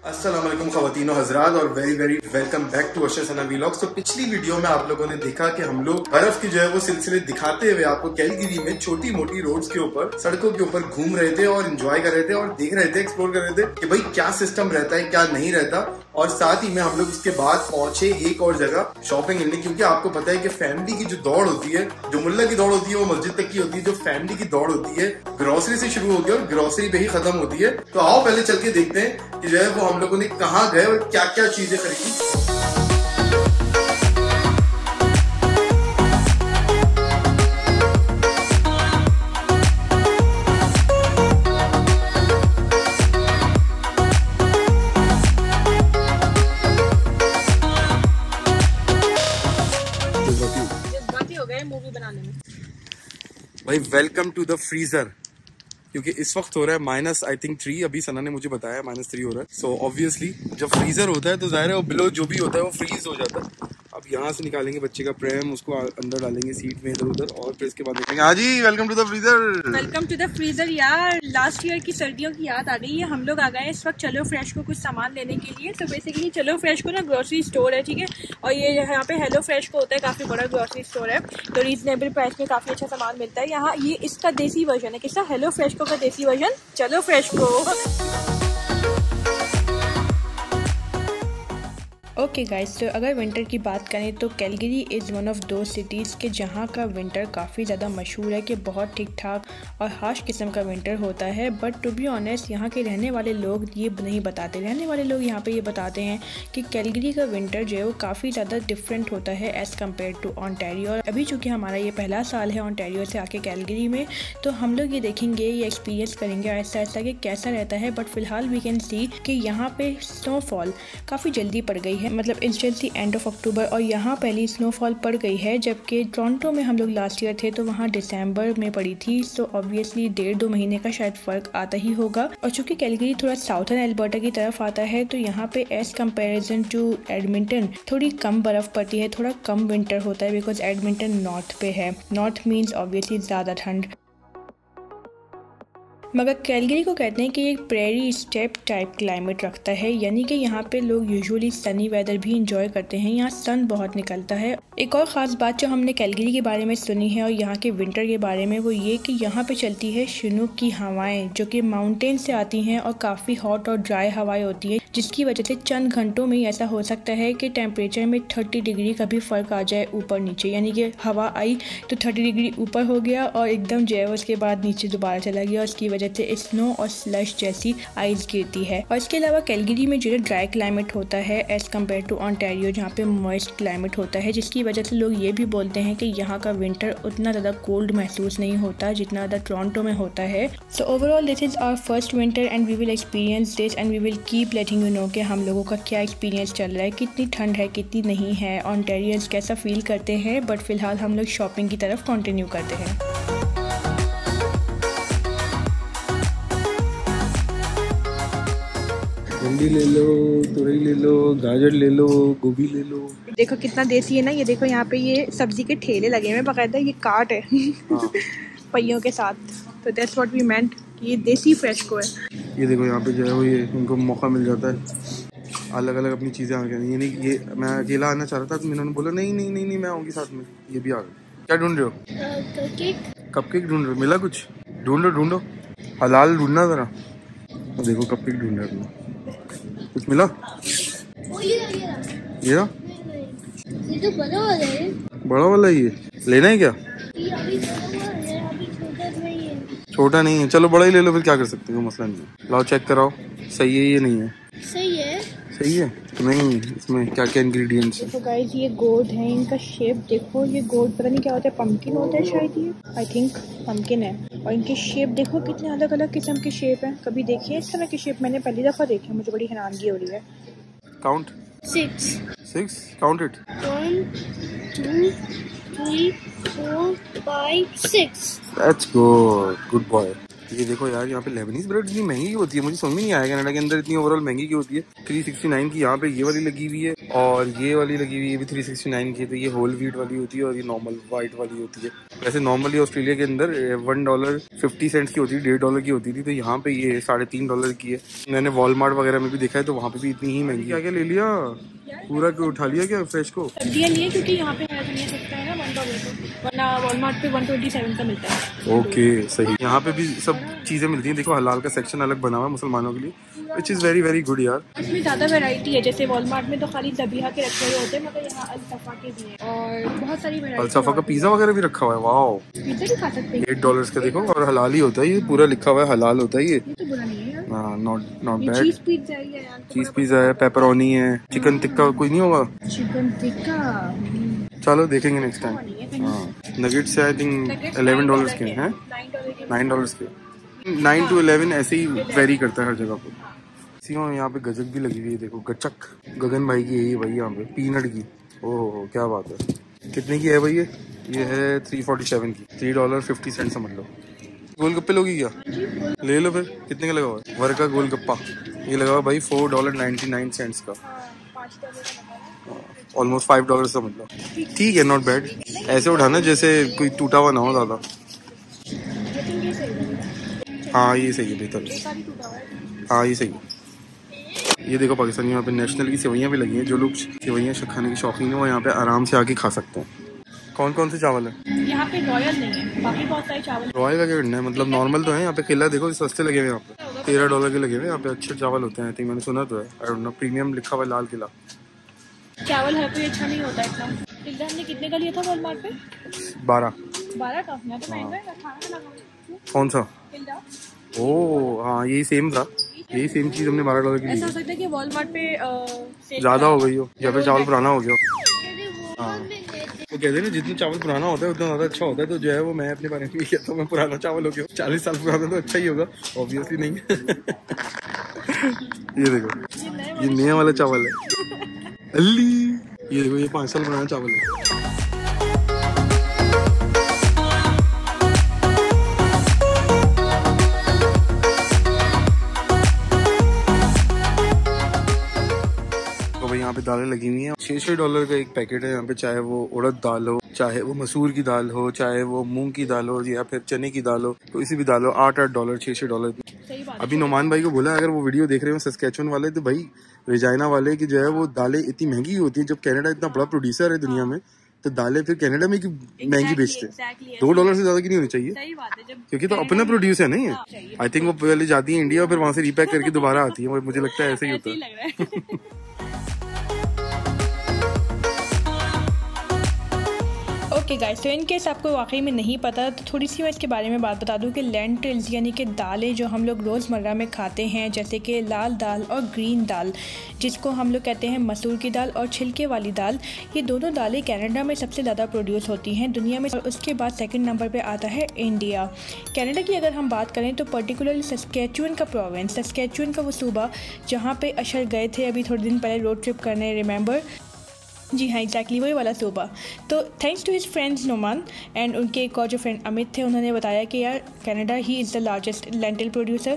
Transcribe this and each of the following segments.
अस्सलाम वालेकुम ख़वातीन और हज़रात और very very welcome back to Arshad Sana vlogs. तो पिछली वीडियो में आप लोगों ने देखा कि हम लोग बर्फ की जो है वो सिलसिले दिखाते हुए आपको कैलगरी में छोटी मोटी रोड्स के ऊपर सड़कों के ऊपर घूम रहे थे और एंजॉय कर रहे थे और देख रहे थे, एक्सप्लोर कर रहे थे कि भाई क्या सिस्टम रहता है क्या नहीं रहता। और साथ ही में हम लोग इसके बाद पहुंचे एक और जगह शॉपिंग करने, क्योंकि आपको पता है कि फैमिली की जो दौड़ होती है, जो मुल्ला की दौड़ होती है वो मस्जिद तक की होती है, जो फैमिली की दौड़ होती है ग्रोसरी से शुरू होती है और ग्रोसरी पे ही खत्म होती है। तो आओ पहले चल के देखते हैं कि जो है वो हम लोगों ने कहाँ गए और क्या क्या चीजें खरीदी। मूवी बनाने में भाई वेलकम टू द फ्रीजर, क्योंकि इस वक्त हो रहा है माइनस आई थिंक 3, अभी सना ने मुझे बताया -3 हो रहा है। सो ऑब्वियसली जब फ्रीजर होता है तो जाहिर है वो बिलो जो भी होता है वो फ्रीज हो जाता है। अब यहाँ से निकालेंगे बच्चे का प्रेम, उसको अंदर डालेंगे सीट में इधर उधर, और फिर इसके बाद देखेंगे। हाँ जी, welcome to the freezer. Welcome to the freezer. यार लास्ट ईयर की सर्दियों की याद आ गई है। हम लोग आ गए इस वक्त चलो फ्रेश को कुछ सामान लेने के लिए। तो बेसिकली चलो फ्रेश को ना ग्रोसरी स्टोर है, ठीक है, और ये यहाँ पे हेलो फ्रेश को होता है, काफी बड़ा ग्रोसरी स्टोर है। तो रीजनेबल प्राइस में काफी अच्छा सामान मिलता है यहाँ। ये इसका देसी वर्जन है, किसका? हेलो फ्रेश को का देसी वर्जन चलो फ्रेश को। ओके गाइस, तो अगर विंटर की बात करें तो Calgary is one of the cities के जहाँ का विंटर काफ़ी ज़्यादा मशहूर है कि बहुत ठीक ठाक और हार्श किस्म का विंटर होता है। बट टू बी ऑनेस्ट यहाँ के रहने वाले लोग ये नहीं बताते। रहने वाले लोग यहाँ पे ये बताते हैं कि कैलगरी का विंटर जो है वो काफ़ी ज़्यादा डिफरेंट होता है एज़ कम्पेयर टू ऑन्टेरियो। और अभी चूँकि हमारा ये पहला साल है ऑन्टेरियो से आके कैलगरी में, तो हम लोग ये देखेंगे, ये एक्सपीरियंस करेंगे ऐसा ऐसा कि कैसा रहता है। बट फिलहाल वी कैन सी कि यहाँ पे स्नोफॉल काफ़ी जल्दी पड़ गई है, मतलब इंस्टेंटली एंड ऑफ अक्टूबर, और यहाँ पहली स्नोफॉल पड़ गई है। जबकि टोरंटो में हम लोग लास्ट ईयर थे तो वहाँ दिसंबर में पड़ी थी। सो ऑब्वियसली 1.5-2 महीने का शायद फ़र्क आता ही होगा। और चूँकि कैलगरी थोड़ा साउथर्न एल्बर्टा की तरफ आता है तो यहाँ पे एज कम्पेरिजन टू एडमिंटन थोड़ी कम बर्फ़ पड़ती है, थोड़ा कम विंटर होता है, बिकॉज एडमिंटन नॉर्थ पे है। नॉर्थ मीन्स ऑब्वियसली ज़्यादा ठंड। मगर कैलगरी को कहते हैं कि एक प्रेरी स्टेप टाइप क्लाइमेट रखता है, यानी कि यहाँ पे लोग यूजुअली सनी वेदर भी इंजॉय करते हैं। यहाँ सन बहुत निकलता है। एक और ख़ास बात जो हमने कैलगरी के बारे में सुनी है और यहाँ के विंटर के बारे में, वो ये कि यहाँ पे चलती है शिनूक की हवाएं, जो कि माउंटेन से आती हैं और काफ़ी हॉट और ड्राई हवाएं होती है, जिसकी वजह से चंद घंटों में ऐसा हो सकता है कि टेम्परेचर में 30 डिग्री का भी फ़र्क आ जाए ऊपर नीचे। यानी कि हवा आई तो 30 डिग्री ऊपर हो गया और एकदम जो है उसके बाद नीचे दोबारा चला गया। उसकी वजह से स्नो और स्लश जैसी आइस गिरती है। और इसके अलावा कैलगरी में जो है ड्राई क्लाइमेट होता है एज़ कम्पेयर टू ऑन्टेरियो, जहाँ पे मॉइस्ट क्लाइमेट होता है, जिसकी वजह से लोग ये भी बोलते हैं कि यहाँ का विंटर उतना ज़्यादा कोल्ड महसूस नहीं होता जितना ज़्यादा टोरंटो में होता है। So overall this is our first winter and we will experience this and we will keep letting you know कि हम लोगों का क्या एक्सपीरियंस चल रहा है, कितनी ठंड है कितनी नहीं है, ऑन्टेरियंस कैसा फील करते हैं। बट फिलहाल हम लोग शॉपिंग की तरफ कंटिन्यू करते हैं। भिंडी ले लो, तुरई ले लो, गाजर ले लो, गोभी ले लो। देखो कितना देसी है ना। ये देखो यहाँ पे ये सब्जी के ठेले लगे हुए हैं, बाकायदा ये कार्ट है पहियों के साथ। तो दैट्स व्हाट वी मेंट कि ये देसी फ्रेश को है। ये देखो यहाँ पे जो है वो ये उनको मौका मिल जाता है अलग अलग अपनी चीज़ें आ गई। ये नहीं, ये मैं अकेला आना चाह रहा था तो इन्होंने बोला नहीं नहीं नहीं नहीं मैं आऊँगी साथ में। ये भी आ गए। क्या ढूंढ रहे हो? कपकेक ढूंढ रहे हो? मिला कुछ? ढूंढो हलाल ढूंढना ज़रा। देखो कपकेक ढूंढ रहे हो, कुछ मिला? ये ना तो बड़ा वाला ही है, लेना है क्या? छोटा नहीं है, चलो बड़ा ही ले लो, फिर क्या कर सकते हो, मसला नहीं है। लाओ चेक कराओ, सही है ये नहीं है? सही है। सही है नहीं, इसमें क्या क्या इंग्रेडिएंट्स हैं? देखो गाइस ये गोड है, इनका शेप देखो। ये गोड पता नहीं क्या होता है, पंपकिन होता है शायद, ये आई थिंक पंपकिन है। और इनकी शेप देखो कितने अलग अलग किस्म के शेप हैं। कभी देखिए इस तरह की शेप? मैंने पहली दफ़ा देखी है, मुझे बड़ी हैरानगी हो रही है। Count 6 count it. 1 2 3 4 5 6। That's good boy. ये देखो यार, यहाँ पे लेबनीज ब्रेड इतनी महंगी होती है, मुझे समझ में नहीं आया कनाडा के अंदर इतनी ओवरऑल महंगी की होती है। 369 की यहाँ पे ये वाली लगी हुई है और ये वाली लगी हुई, ये भी 369 की। तो ये होल व्हीट वाली होती है और ये नॉर्मल वाइट वाली होती है। वैसे नॉर्मली ऑस्ट्रेलिया के अंदर $1.50 की होती है, $1.50 की होती थी। तो यहाँ पे ये $3.5 की है। मैंने वॉलमार्ट वगैरह में भी देखा है तो वहाँ पे भी इतनी ही महंगी। क्या क्या ले लिया? पूरा क्यों उठा लिया क्या फ्रेश को? सब्जियाँ लिए क्योंकि यहाँ पे हरा धनिया सस्ता है ना $1 को, वरना वॉलमार्ट पे 127 का मिलता है। ओके सही। यहाँ पे भी सब चीजें मिलती हैं। देखो हलाल का सेक्शन अलग बना हुआ है मुसलमानों के लिए, which is very very good यार। इसमें ज़्यादा वैरायटी है। जैसे वॉलमार्ट में तो खाली ज़बीहा के रखे हुए होते हैं, मगर यहाँ अल-सफ़ा के भी हैं और बहुत सारी वैरायटी। अल-सफ़ा का पिज़्ज़ा वगैरह भी रखा हुआ है। वाओ, पिज़्ज़ा भी खा सकते हैं $8 का। देखो और हलाल ही होता है, ये पूरा लिखा हुआ है हलाल होता है। ये तो बुरा नहीं है यार। हाँ, नॉट ये बैड। चीज़ पिज़्ज़ा ही है यार। चीज़ पिज़्ज़ा है, पेपरोनी है, चिकन टिक्का कोई नहीं होगा। चिकन टिक्का चलो देखेंगे नेक्स्ट टाइम। हाँ, नगेट्स आई थिंक $11 के हैं, $9 के। 9 to 11 ऐसे ही वेरी करता है हर जगह पर। यहाँ पे गजक भी लगी हुई है। देखो गचक, गगन भाई की यही भाई यहाँ पे पीनट की। ओह क्या बात है। कितने की है भाई ये है 347 की, $3.50 समझ लो। गोलगप्पे लोगी क्या? ले लो फिर। कितने का लगा हुआ है? वर का गोलगप्पा ये लगा हुआ भाई $4.99 का, ऑलमोस्ट $5 समझ लो। ठीक है, नॉट बैड। ऐसे उठाना जैसे कोई टूटा हुआ ना हो ज़्यादा। हाँ ये सही है, बेहतर। हाँ ये सही है। ये देखो पाकिस्तानी यहाँ पे नेशनल की सेवइयाँ भी लगी हैं। जो लोग सेवइयाँ खाने के शौकीन है वो यहाँ पे आराम से आके खा सकते हैं। कौन कौन से चावल है यहाँ पे? रॉयल नहीं है, बाकी बहुत सारे चावल। रॉयल का क्या करना है, मतलब नॉर्मल तो है। यहाँ पे किला देखो सस्ते लगे हुए यहाँ पे, $13 के लगे हुए। यहाँ पे अच्छे चावल होते हैं। मैंने सुना तो है, आई डोंट नो, प्रीमियम लिखा हुआ है लाल किला। चावल हर कोई अच्छा नहीं होता इतना। पिज़्ज़ा हमने कितने का लिया था वॉलमार्ट पे? 12 का। यहाँ तो महंगा है, खाना लगा। कौन सा? पिज़्ज़ा। ओह हाँ, यही सेम था। यही सेम चीज हमने $12 की ली। ऐसा हो सकता है कि वॉलमार्ट पे ज्यादा हो गई हो या फिर चावल पुराना हो गया। हाँ, वो कहते हैं ना जितना चावल पुराना होता है उतना ज्यादा अच्छा होता है। तो जो है वो मैं अपने बारे में भी कहता हूँ, मैं पुराना चावल हो गया। 40 साल पुराना तो अच्छा ही होगा, ऑब्वियसली नहीं। ये देखो, ये नया वाला चावल है अल्ली। ये देखो, ये 5 साल पुराना चावल है। यहाँ पे दालें लगी हुई हैं। $6 का एक पैकेट है यहाँ पे, चाहे वो उड़द दाल हो, चाहे वो मसूर की दाल हो, चाहे वो मूंग की दाल हो या फिर चने की दाल हो, कोई भी दाल हो। $8 $6 अभी नोमान भाई को बोला अगर वो वीडियो देख रहे हो सस्केचुअन वाले, तो भाई रेजाइना वाले की जो है वो दालें इतनी महंगी होती है। जब कनाडा इतना बड़ा प्रोड्यूसर है दुनिया में, तो दालें फिर कनाडा में महंगी बेचते हैं। $2 से ज्यादा की नहीं होनी चाहिए, क्योंकि तो अपना प्रोड्यूस है नहीं है। आई थिंक वो पहले जाती है इंडिया, फिर वहां से रिपैक करके दोबारा आती है। मुझे लगता है ऐसे ही होता है। ओके गाइस, तो इन केस आपको वाकई में नहीं पता तो थोड़ी सी मैं इसके बारे में बात बता दूं कि लेंटिल्स यानी कि दालें जो हम लोग रोज़मर्रा में खाते हैं, जैसे कि लाल दाल और ग्रीन दाल, जिसको हम लोग कहते हैं मसूर की दाल और छिलके वाली दाल, ये दोनों दालें कनाडा में सबसे ज़्यादा प्रोड्यूस होती हैं दुनिया में। और उसके बाद सेकंड नंबर पे आता है इंडिया। कनाडा की अगर हम बात करें तो पर्टिकुलरली सस्केचुअन का प्रोविंस, सस्केचुअन का वो सूबा जहाँ पे अशर गए थे अभी थोड़े दिन पहले रोड ट्रिप करने, रिमेंबर? जी हाँ, एग्जैक्टली वही वाला सूबा। तो thanks to his friends Noman and उनके एक और जो फ्रेंड अमित थे, उन्होंने बताया कि यार कनाडा ही is the largest lentil producer.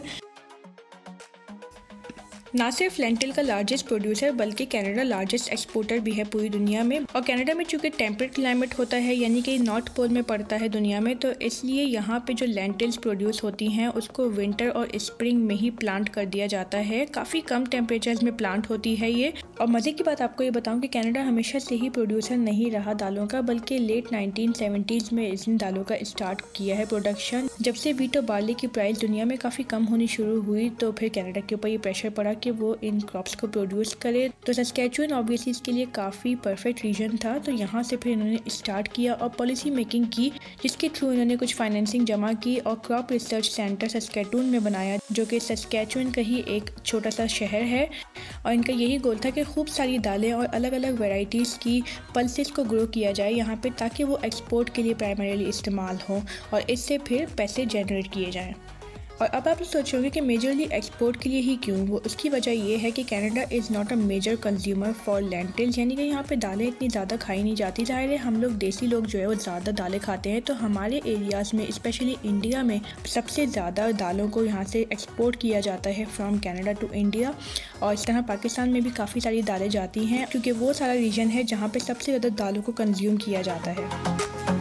ना सिर्फ लेंटिल का लार्जेस्ट प्रोड्यूसर बल्कि कनाडा लार्जेस्ट एक्सपोर्टर भी है पूरी दुनिया में। और कनाडा में चूँकि टेम्परेट क्लाइमेट होता है यानी कि नॉर्थ पोल में पड़ता है दुनिया में, तो इसलिए यहाँ पे जो लेंटिल्स प्रोड्यूस होती हैं उसको विंटर और स्प्रिंग में ही प्लांट कर दिया जाता है। काफ़ी कम टेम्परेचर्स में प्लांट होती है ये। और मज़े की बात आपको ये बताऊँ कि कनाडा हमेशा से ही प्रोड्यूसर नहीं रहा दालों का, बल्कि लेट 1970s में इसने दालों का स्टार्ट किया है प्रोडक्शन। जब से वीट और बार्ली की प्राइस दुनिया में काफ़ी कम होनी शुरू हुई तो फिर कनाडा के ऊपर ये प्रेशर पड़ा कि वो इन क्रॉप्स को प्रोड्यूस करे। तो सस्केचुअन ऑब्वियसली इसके लिए काफ़ी परफेक्ट रीजन था, तो यहाँ से फिर इन्होंने स्टार्ट किया और पॉलिसी मेकिंग की, जिसके थ्रू इन्होंने कुछ फाइनेंसिंग जमा की और क्रॉप रिसर्च सेंटर सस्केटून में बनाया, जो कि सस्केचुअन का ही एक छोटा सा शहर है। और इनका यही गोल था कि खूब सारी दालें और अलग अलग वेराइटीज़ की पल्सेस को ग्रो किया जाए यहाँ पे, ताकि वो एक्सपोर्ट के लिए प्राइमरीली इस्तेमाल हो और इससे फिर पैसे जनरेट किए जाएँ। और अब आप सोचोगे कि मेजरली एक्सपोर्ट के लिए ही क्यों, वो उसकी वजह ये है कि Canada is not a major consumer for lentils, यानी कि यहाँ पे दालें इतनी ज़्यादा खाई नहीं जाती। ज़ाहिर है हम लोग देसी लोग जो है वो ज़्यादा दालें खाते हैं, तो हमारे एरियाज़ में स्पेशली इंडिया में सबसे ज़्यादा दालों को यहाँ से एक्सपोर्ट किया जाता है फ्रॉम कनाडा टू इंडिया। और इस तरह पाकिस्तान में भी काफ़ी सारी दालें जाती हैं, क्योंकि वो सारा रीजन है जहाँ पर सबसे ज़्यादा दालों को कंज्यूम किया जाता है।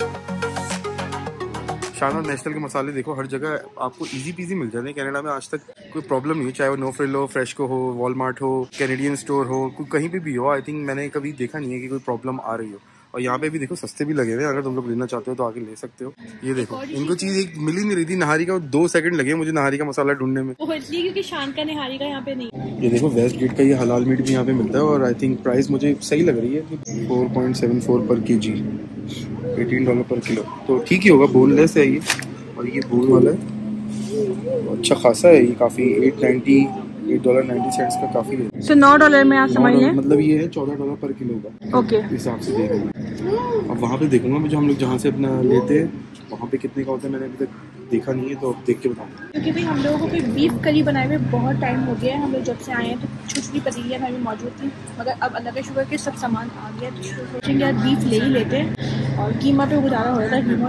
शान और नेशनल के मसाले देखो हर जगह आपको इजी पीजी मिल जाते हैं कनाडा में। आज तक कोई प्रॉब्लम नहीं है, चाहे वो नो फ्रिल हो, फ्रेशको हो, वॉलमार्ट हो, कैनेडियन स्टोर हो, कोई कहीं पे भी हो। आई थिंक मैंने कभी देखा नहीं है कि कोई प्रॉब्लम आ रही हो। और यहाँ पे भी देखो सस्ते भी लगे हुए हैं, अगर तुम लोग लेना चाहते हो तो आके ले सकते हो। ये देखो इनको चीज एक मिल ही नहीं रही थी नहारी का, 2 सेकंड लगे मुझे नहारी का मसाला ढूंढने में, इसलिए क्योंकि शान का नहारी का यहाँ पे नहीं। ये देखो वेस्ट गेट का ये हलाल मीट भी यहाँ पे मिलता है और आई थिंक प्राइस मुझे सही लग रही है, 4.74 पर केजी, $18 पर किलो, तो ठीक ही होगा। बोनलेस है ये और ये बोन वाला है, अच्छा खासा है ये, काफी $8.90 का काफी है। So $9 में आप समझिए, मतलब ये है $14 पर किलो का। ओके हिसाब से देखूंगा। अब वहाँ पे देखूंगा मैं, जो हम लोग जहाँ से अपना लेते हैं वहाँ पे कितने का होता है, मैंने अभी तक देखा नहीं है, तो अब देख के बताऊंगा। क्योंकि भाई हम लोगों को कोई बीफ करी बनाए हुए बहुत टाइम हो गया है, हम लोग जब से आए हैं तो छोटी पतीलियाँ में भी मौजूद थी, मगर अब अल्लाह के शुक्र के सब सामान आ गया, तो सोचेंगे यार बीफ ले ही लेते हैं। और कीमा पे गुजारा हो रहा था, कीमा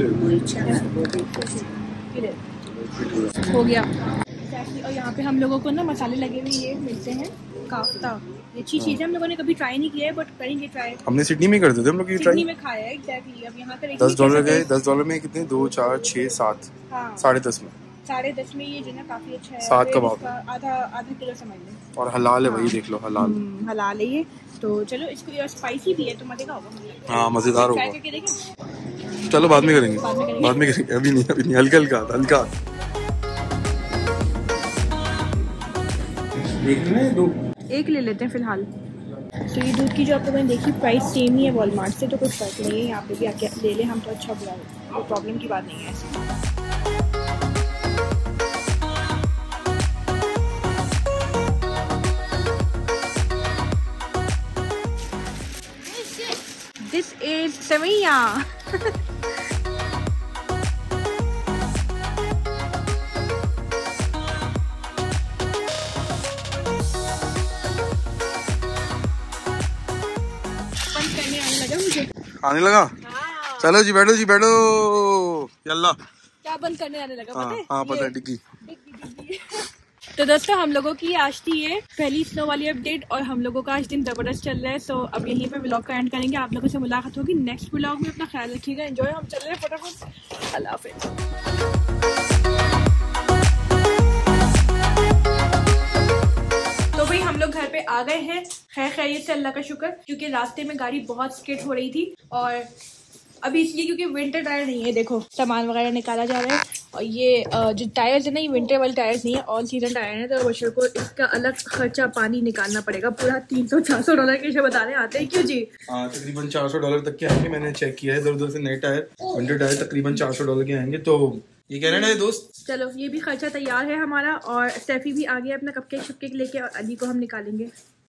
चिकन हो गया। और यहाँ पे हम लोगों को ना मसाले लगे हुए ये मिलते हैं, काफ्ता, ये अच्छी चीज़ है, हम लोगों ने कभी ट्राई नहीं किया है बट करेंगे ट्राई। हमने सिडनी में करते थे हम लोग ये ट्राई, सिडनी में खाया है एग्जैक्टली। अब यहाँ करेंगे। $10 गए, $10 में कितने, 2, 4, 6, 7, हाँ 10.5 में, 10.5 में ये जो ना काफी अच्छा है। 7 कबाब, आधा किलो समझ लें, और हलाल है भाई, देख लो हलाल, हलाल है ये। तो चलो इसको, ये स्पाइसी भी है तो मजे का होगा। हाँ मजेदार होगा। करके देखें, चलो बाद में करेंगे, बाद में करेंगे, अभी नहीं, हल्का हल्का। एक ले लेते हैं फिलहाल। तो ये दूध की जो आप लोगों ने देखी प्राइस सेम ही है वॉलमार्ट से, तो कुछ फर्क नहीं है, यहाँ पे भी आके ले लें हम तो अच्छा बुरा, कोई प्रॉब्लम की बात नहीं है ऐसी। This is sevaiyan. आने लगा। हाँ। चलो जी बैठो यल्ला। क्या बंद करने आने लगा? हाँ, पता है? हाँ पता है, डिग्गी। तो दोस्तों हम लोगों की आज थी ये पहली स्नो वाली अपडेट और हम लोगों का आज दिन जबरदस्त चल रहा है। सो अब यहीं पे व्लॉग का एंड करेंगे, आप लोगों से मुलाकात होगी नेक्स्ट व्लॉग में। अपना ख्याल रखिएगा, एंजॉय। हम चल रहे हैं फटाफट, अल्लाह हाफिज़। हम लोग घर पे आ गए हैं खैर खैरियत से, अल्लाह का शुक्र, क्योंकि रास्ते में गाड़ी बहुत स्किड हो रही थी और अभी इसलिए क्योंकि विंटर टायर नहीं है। देखो सामान वगैरह निकाला जा रहा है और ये जो टायर्स है ना, ये विंटर वाले टायर्स नहीं है, ऑल सीजन टायर है। तो बशर को इसका अलग खर्चा पानी निकालना पड़ेगा, पूरा $300-400 के बात आते हैं। क्यों जी? हाँ तकरीबन $400 तक के आएंगे, मैंने चेक किया है इधर उधर से। नए टायर, विंटर टायर तकरीबन $400 के आएंगे, तो ये कनाडा है दोस्त। चलो ये भी खर्चा तैयार है हमारा और स्टेफी भी आ गया अपना कपकेक शपकेक लेके और अली को हम निकालेंगे।